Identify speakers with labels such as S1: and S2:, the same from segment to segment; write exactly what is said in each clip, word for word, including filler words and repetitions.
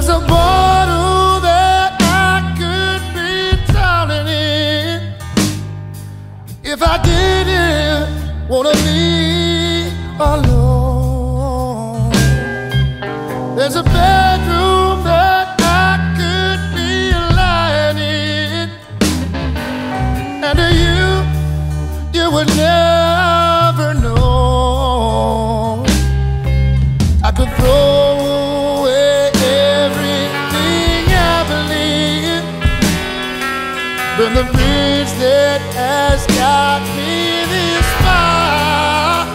S1: There's a bottle that I could be drowning in if I didn't wanna be alone. There's a bedroom that I could be lying in, and you, you would never know. I could throw away everything I believe, burn the bridge that has got me this far.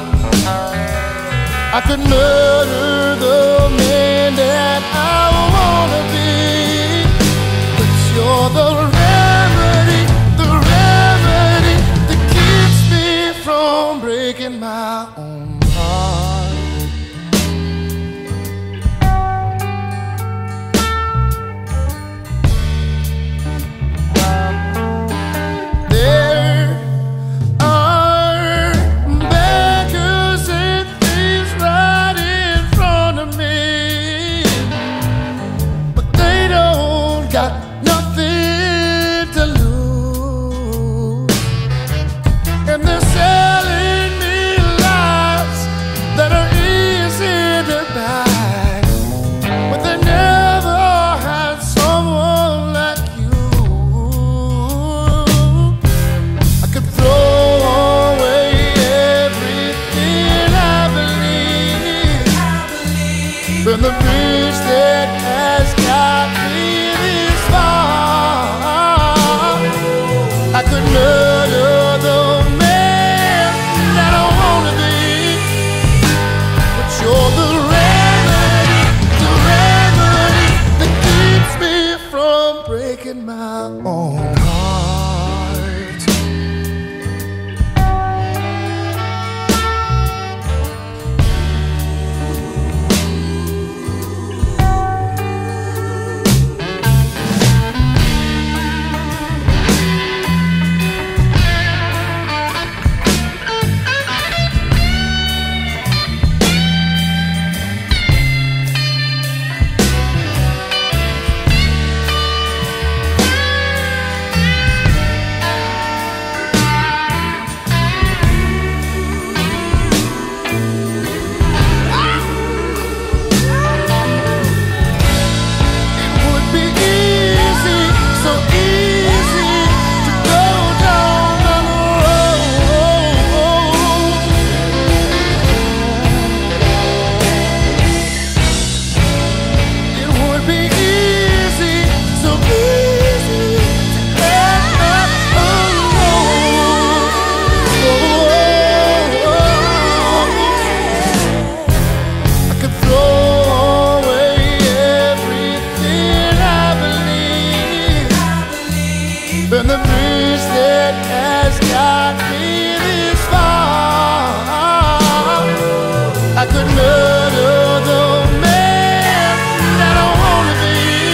S1: I could murder the man that I wanna be, but you're the remedy, the remedy that keeps me from breaking my own heart. Got nothing to lose, and they're selling me lies that are easy to buy, but they never had someone like you. I could throw away everything I believe, burn the bridge that has got me. I could murder the man that I wanna be, but you're the remedy, the remedy that keeps me from breaking my own heart. Burn the bridge that has got me this far. I could murder the man that I wanna be.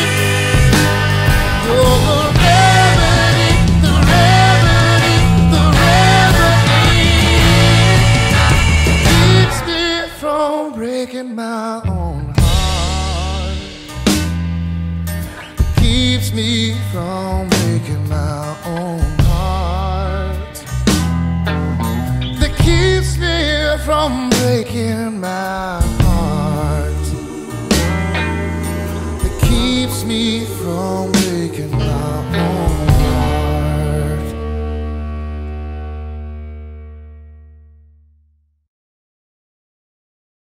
S1: You're the remedy, the remedy, the remedy keeps me from breaking my own heart. Keeps me from breaking my own heart. That keeps me from breaking my heart. That keeps me from